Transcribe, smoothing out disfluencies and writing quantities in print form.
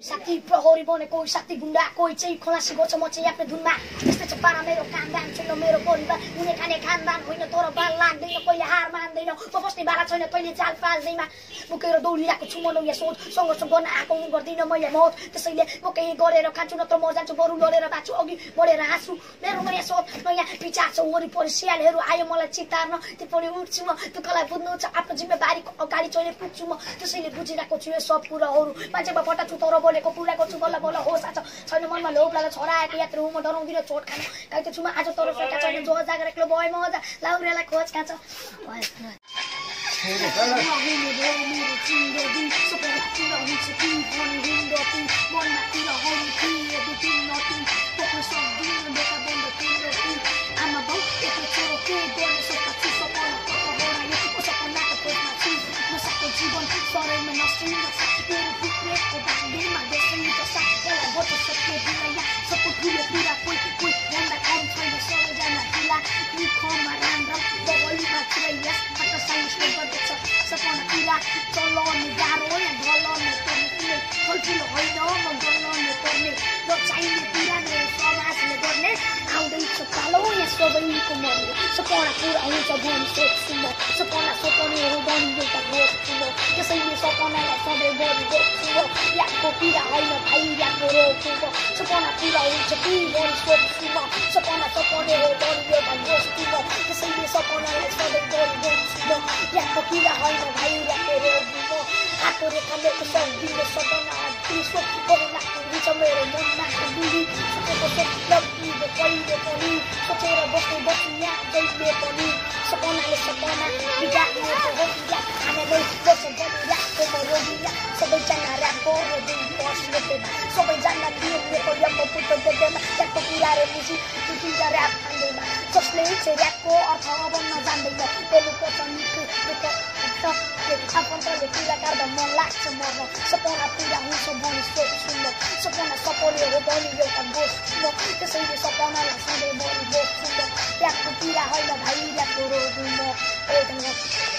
साथी प्रहरी बने कोही साथी गुन्डा कोही चाहिँ खलासी गर्छ म चाहिँ आफ्नो धुनमा यस्तै छ पारा मेरो खानदान छैन मेरो परिवार हुने खाने खानदान होइन तर बाल लाग्दैन कहिले हार मान्दैन म बस्ने बाला छैन कहिले चाल पाल्दैमा बोकेर दौडिरहेको छु म नयाँ सोच सङ्घर्ष गर्न आएको गर्दिनँ मैले मौत त्यसैले म केही गरेर खान्छु नत्र म जान्छु बरु लडेर बाँच्छु अघि बढेर हाँस्छु मेरो नयाँ सोच नयाँ विचार छ वरिपरि सियालहरू आयो मलाई चितार्न त्यो पनि उठ्छु म दुःखलाई बुझ्नु छ आफ्नो जिम्मेवारीको अगाडि चहिले पुग्छु म त्यसैले बुझिरहेको छु यो सब कुराहरू मान्छेमा पटाछु तर बोलेको कुरा गर्छु बल्ल बल्ल होस् आज छैन मनमा लोभ लाला छोरा आएको यात्रु म डराउँदिनँ चोट खान गाइते छु म आज तर सोचा छैन जो जागर एक्लो भयो म अझ लाउरेलाई खोज खान्छ सपना पुरा हुन्छ भनी सोच्छु म सपना सपने हो भनी एउटा गर्छु म त्यसैले सपनालाई सधैँ बढी गर्छु म यादको पीडा होइन भाइ यादको रोग्छु म सपना पुरा हुन्छ कि भनी सोच्छु म सपना सपने हो भनी एउटा गर्छु म त्यसैले सपनालाई सधैँ बढी गर्छु म यादको पीडा होइन भाइ यादको रोग्छु म आएको रेखा मेरो सक्दिन सपना विश्व बढी लाग्छ मेरो मनमा दुली सोचेको सोच्दिन कहिले पनि सोचेर बस्नु बस्नु यहाँ जहिले पनि सपनाले सपना बिगार्ने रोगिया खानेले बस्छ बनिरहेको म रोगिया सबैजना ऱ्यापको बस्ने बेला सबैजना दिएको यम्म पुत्र देख्दैमा ऱ्यापको कुराहरू बुझी दुईटा ऱ्याप खाँदैमा जसले चाहिँ ऱ्यापको अर्थ भन्न जान्दैन बोल्नुपर्छ मिठो आफन्तले कुरा गर्दा मन लाग्छ मर्न सपना पुरा हुन्छ भनी सोच्छु म सपना सपने हो भनी एउटा बस्छु म त्यसैले सपनालाई सधैँ बढी बस्छु म ऱ्यापको पीडा होइन भाइ ऱ्यापको रोग म